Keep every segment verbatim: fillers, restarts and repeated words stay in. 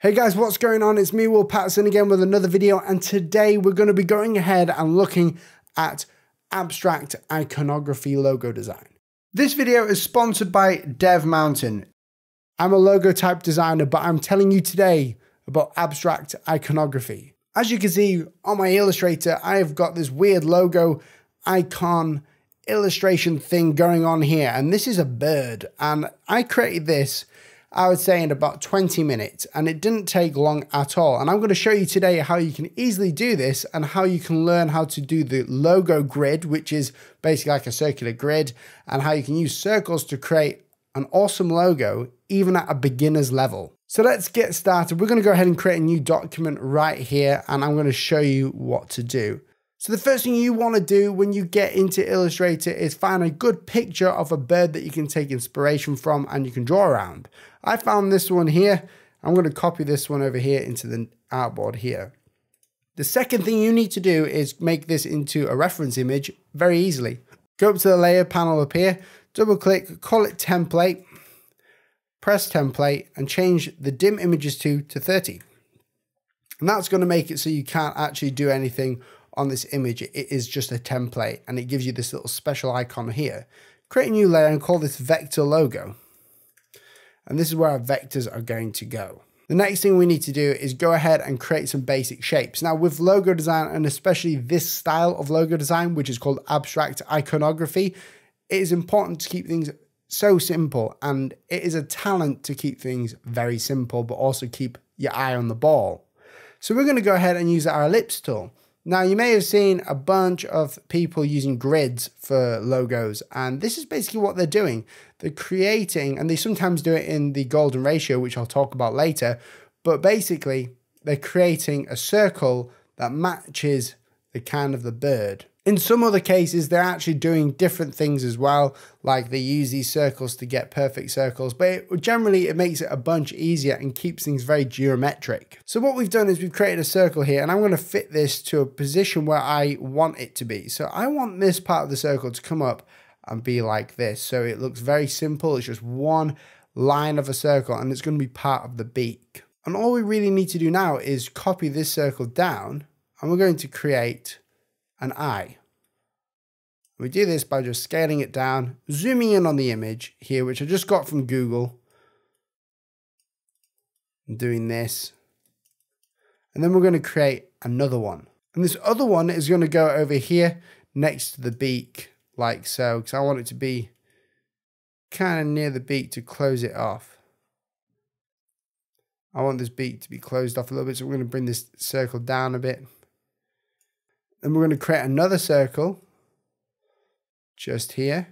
Hey guys, what's going on? It's me, Will Patterson, again with another video, and today we're going to be going ahead and looking at abstract iconography logo design. This video is sponsored by Dev Mountain. I'm a logo type designer, but I'm telling you today about abstract iconography. As you can see on my Illustrator, I have got this weird logo icon illustration thing going on here, and this is a bird, and I created this, I would say, in about twenty minutes, and it didn't take long at all. And I'm going to show you today how you can easily do this and how you can learn how to do the logo grid, which is basically like a circular grid, and how you can use circles to create an awesome logo even at a beginner's level. So let's get started. We're going to go ahead and create a new document right here, and I'm going to show you what to do. So the first thing you want to do when you get into Illustrator is find a good picture of a bird that you can take inspiration from and you can draw around. I found this one here. I'm going to copy this one over here into the artboard here. The second thing you need to do is make this into a reference image very easily. Go up to the layer panel up here, double click, call it template, press template, and change the dim images to to thirty. And that's going to make it so you can't actually do anything on this image. It is just a template, and it gives you this little special icon here. Create a new layer and call this vector logo. And this is where our vectors are going to go. The next thing we need to do is go ahead and create some basic shapes. Now with logo design, and especially this style of logo design, which is called abstract iconography, it is important to keep things so simple, and it is a talent to keep things very simple, but also keep your eye on the ball. So we're going to go ahead and use our ellipse tool. Now you may have seen a bunch of people using grids for logos, and this is basically what they're doing. They're creating, and they sometimes do it in the golden ratio, which I'll talk about later, but basically they're creating a circle that matches the kind of the bird. In some other cases, they're actually doing different things as well, like they use these circles to get perfect circles, but it, generally it makes it a bunch easier and keeps things very geometric. So what we've done is we've created a circle here, and I'm going to fit this to a position where I want it to be. So I want this part of the circle to come up and be like this. So it looks very simple. It's just one line of a circle, and it's going to be part of the beak. And all we really need to do now is copy this circle down, and we're going to create an eye. We do this by just scaling it down, zooming in on the image here, which I just got from Google, and doing this. And then we're going to create another one. And this other one is going to go over here next to the beak, like so, because I want it to be kind of near the beak to close it off. I want this beak to be closed off a little bit, so we're going to bring this circle down a bit. Then we're going to create another circle just here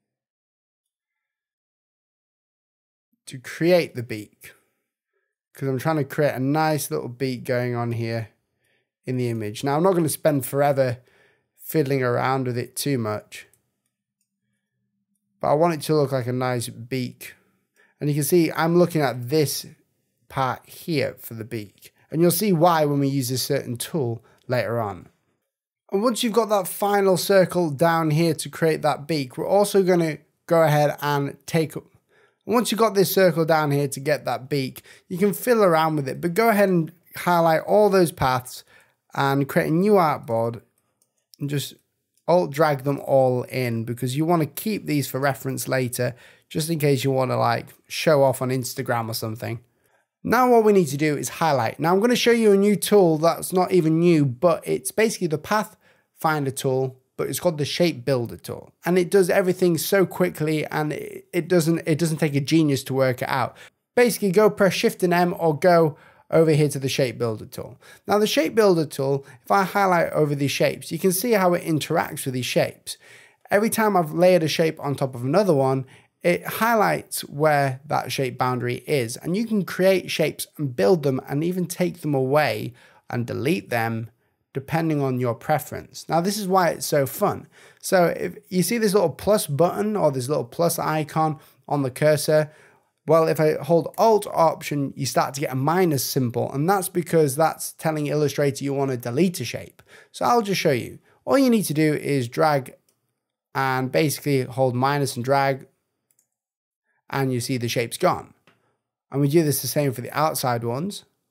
to create the beak, because I'm trying to create a nice little beak going on here in the image. Now I'm not going to spend forever fiddling around with it too much, but I want it to look like a nice beak. And you can see I'm looking at this part here for the beak, and you'll see why when we use a certain tool later on. And once you've got that final circle down here to create that beak, we're also going to go ahead and take, once you've got this circle down here to get that beak, you can fiddle around with it, but go ahead and highlight all those paths and create a new artboard and just alt drag them all in, because you want to keep these for reference later, just in case you want to like show off on Instagram or something. Now what we need to do is highlight. Now I'm going to show you a new tool that's not even new, but it's basically the path finder tool, but it's called the shape builder tool, and it does everything so quickly, and it, it doesn't it doesn't take a genius to work it out. Basically go press shift and M, or go over here to the shape builder tool. Now the shape builder tool, if I highlight over these shapes, you can see how it interacts with these shapes. Every time I've layered a shape on top of another one, it highlights where that shape boundary is, and you can create shapes and build them and even take them away and delete them depending on your preference. Now this is why it's so fun. So if you see this little plus button or this little plus icon on the cursor, well, if I hold Alt Option, you start to get a minus symbol, and that's because that's telling Illustrator you want to delete a shape. So I'll just show you. All you need to do is drag and basically hold minus and drag, and you see the shape's gone. And we do this the same for the outside ones.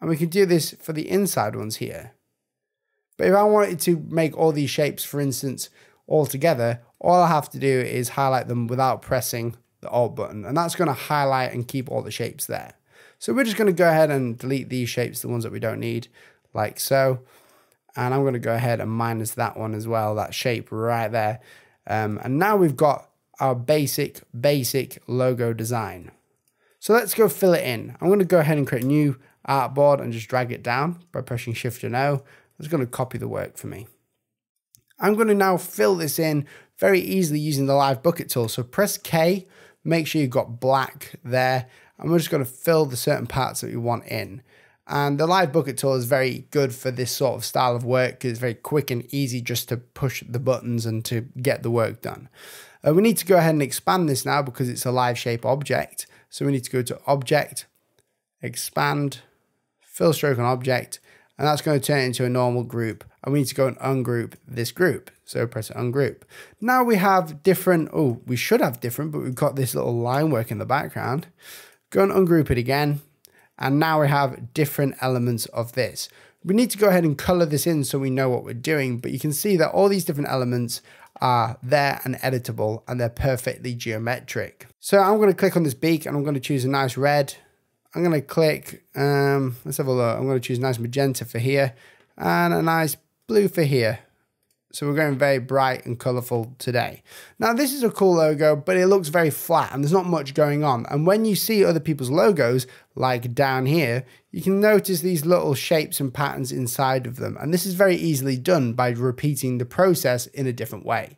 And we can do this for the inside ones here. But if I wanted to make all these shapes, for instance, all together, all I have to do is highlight them without pressing the Alt button. And that's going to highlight and keep all the shapes there. So we're just going to go ahead and delete these shapes, the ones that we don't need, like so. And I'm going to go ahead and minus that one as well, that shape right there. Um, and now we've got our basic, basic logo design. So let's go fill it in. I'm going to go ahead and create a new artboard and just drag it down by pressing Shift and O. It's going to copy the work for me. I'm going to now fill this in very easily using the live bucket tool. So press K, make sure you've got black there. And we're just going to fill the certain parts that we want in. And the live bucket tool is very good for this sort of style of work because it's very quick and easy just to push the buttons and to get the work done. Uh, we need to go ahead and expand this now because it's a live shape object. So we need to go to Object, Expand, Fill Stroke on Object, and that's going to turn it into a normal group. And we need to go and ungroup this group. So press ungroup. Now we have different, oh, we should have different, but we've got this little line work in the background. Go and ungroup it again. And now we have different elements of this. We need to go ahead and color this in so we know what we're doing, but you can see that all these different elements are there and editable, and they're perfectly geometric. So I'm going to click on this beak and I'm going to choose a nice red. I'm going to click, um, let's have a look. I'm going to choose a nice magenta for here and a nice blue for here. So we're going very bright and colorful today. Now this is a cool logo, but it looks very flat and there's not much going on. And when you see other people's logos, like down here, you can notice these little shapes and patterns inside of them. And this is very easily done by repeating the process in a different way.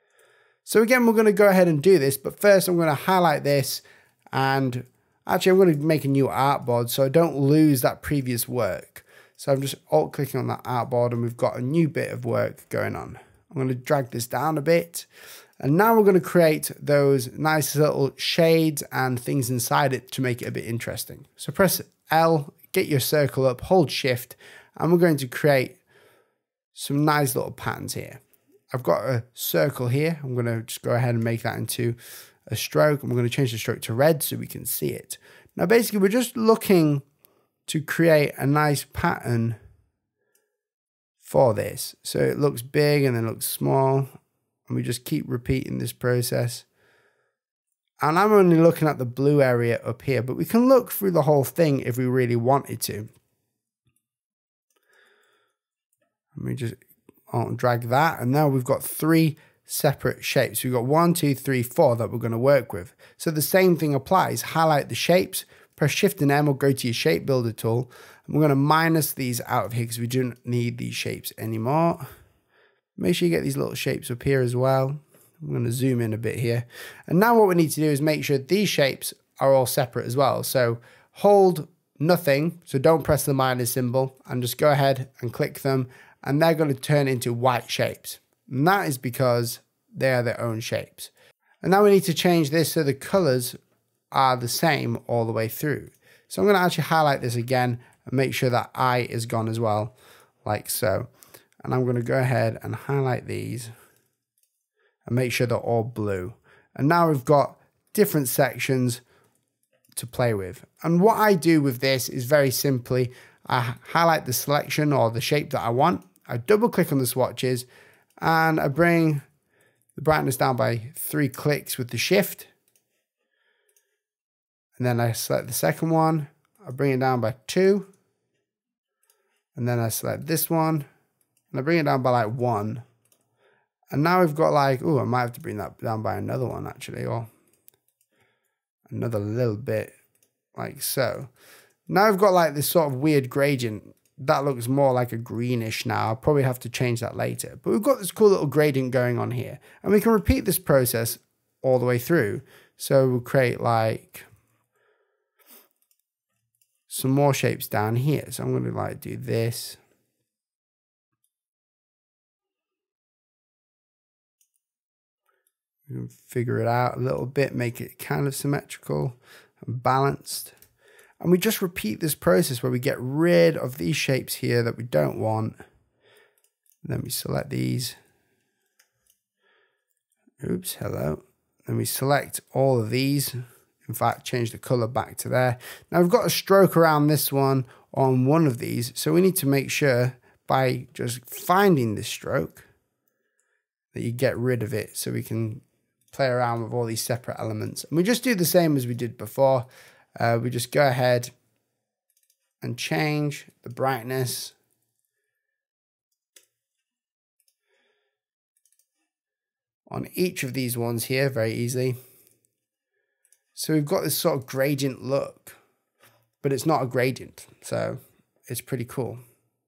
So again, we're going to go ahead and do this, but first I'm going to highlight this, and actually I'm going to make a new artboard so I don't lose that previous work. So I'm just alt clicking on that artboard and we've got a new bit of work going on. I'm going to drag this down a bit. And now we're going to create those nice little shades and things inside it to make it a bit interesting. So press L, get your circle up, hold Shift, and we're going to create some nice little patterns here. I've got a circle here. I'm going to just go ahead and make that into a stroke. And we're going to change the stroke to red so we can see it. Now basically we're just looking to create a nice pattern for this. So it looks big and then looks small, and we just keep repeating this process. And I'm only looking at the blue area up here, but we can look through the whole thing if we really wanted to. And we just drag that, and now we've got three separate shapes. We've got one, two, three, four that we're going to work with. So the same thing applies. Highlight the shapes, press Shift and M or go to your shape builder tool. And we're going to minus these out of here because we don't need these shapes anymore. Make sure you get these little shapes up here as well. I'm going to zoom in a bit here. And now what we need to do is make sure these shapes are all separate as well. So hold nothing. So don't press the minus symbol and just go ahead and click them. And they're going to turn into white shapes. And that is because they are their own shapes. And now we need to change this so the colors are the same all the way through. So I'm going to actually highlight this again and make sure that I is gone as well, like so. And I'm going to go ahead and highlight these and make sure they're all blue. And now we've got different sections to play with. And what I do with this is very simply, I highlight the selection or the shape that I want. I double click on the swatches and I bring the brightness down by three clicks with the Shift. And then I select the second one, I bring it down by two. And then I select this one, and I bring it down by like one. And now we've got like, oh, I might have to bring that down by another one actually, or another little bit, like so. Now I've got like this sort of weird gradient. That looks more like a greenish now. I'll probably have to change that later. But we've got this cool little gradient going on here. And we can repeat this process all the way through. So we'll create like some more shapes down here. So I'm going to like do this. We can figure it out a little bit, make it kind of symmetrical and balanced. And we just repeat this process where we get rid of these shapes here that we don't want. And then we select these. Oops, hello. Then we select all of these In fact, change the color back to there. Now we've got a stroke around this one on one of these. So we need to make sure by just finding this stroke that you get rid of it so we can play around with all these separate elements. And we just do the same as we did before. Uh, we just go ahead and change the brightness. On each of these ones here very easily. So we've got this sort of gradient look, but it's not a gradient, so it's pretty cool.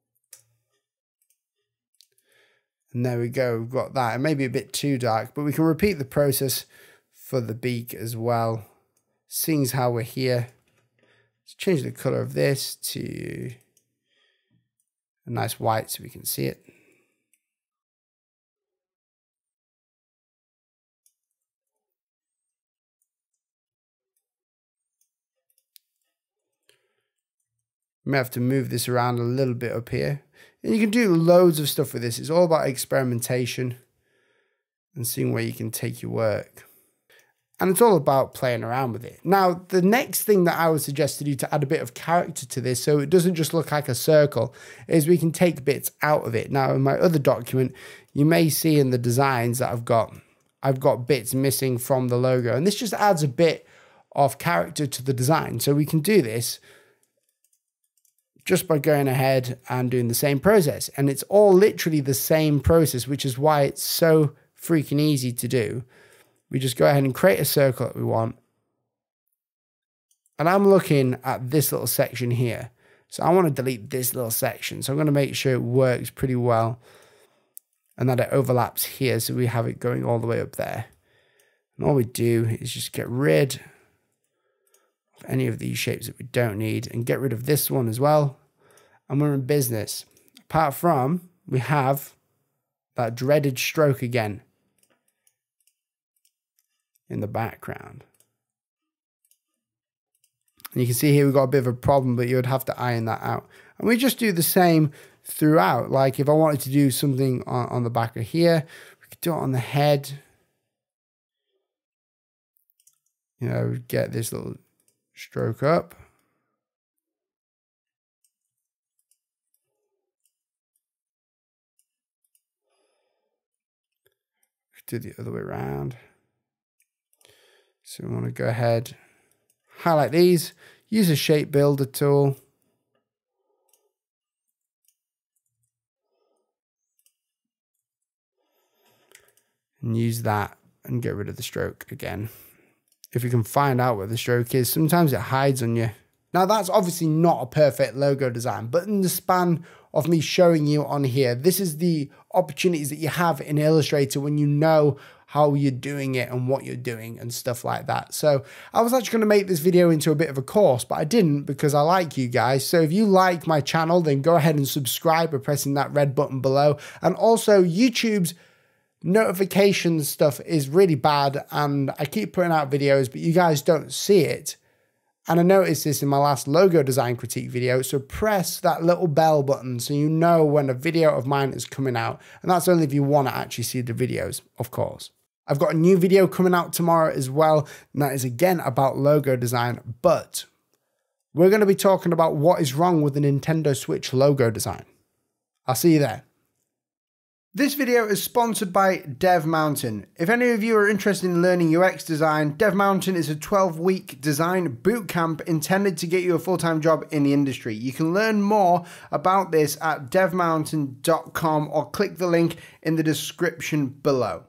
And there we go, we've got that. It may be a bit too dark, but we can repeat the process for the beak as well. Seeing as how we're here, let's change the color of this to a nice white so we can see it. You may have to move this around a little bit up here. And you can do loads of stuff with this. It's all about experimentation and seeing where you can take your work. And it's all about playing around with it. Now, the next thing that I would suggest to do to add a bit of character to this, so it doesn't just look like a circle, is we can take bits out of it. Now, in my other document, you may see in the designs that I've got, I've got bits missing from the logo. And this just adds a bit of character to the design. So we can do this just by going ahead and doing the same process. And it's all literally the same process, which is why it's so freaking easy to do. We just go ahead and create a circle that we want. And I'm looking at this little section here. So I want to delete this little section. So I'm going to make sure it works pretty well and that it overlaps here. So we have it going all the way up there. And all we do is just get rid of any of these shapes that we don't need and get rid of this one as well. And we're in business. Apart from, we have that dreaded stroke again in the background. And you can see here we've got a bit of a problem, but you would have to iron that out. And we just do the same throughout. Like if I wanted to do something on, on the back of here, we could do it on the head. You know, get this little stroke up. Do the other way around. So we want to go ahead, highlight these, use a shape builder tool. And use that and get rid of the stroke again. If you can find out what the stroke is, sometimes it hides on you. Now that's obviously not a perfect logo design, but in the span of me showing you on here, this is the opportunities that you have in Illustrator when you know how you're doing it and what you're doing and stuff like that. So I was actually going to make this video into a bit of a course, but I didn't because I like you guys. So if you like my channel, then go ahead and subscribe by pressing that red button below. And also YouTube's notification stuff is really bad and I keep putting out videos, but you guys don't see it. And I noticed this in my last logo design critique video. So press that little bell button so you know when a video of mine is coming out. And that's only if you want to actually see the videos, of course. I've got a new video coming out tomorrow as well. And that is again about logo design, but we're going to be talking about what is wrong with the Nintendo Switch logo design. I'll see you there. This video is sponsored by Dev Mountain. If any of you are interested in learning U X design, Dev Mountain is a twelve week design bootcamp intended to get you a full-time job in the industry. You can learn more about this at dev mountain dot com or click the link in the description below.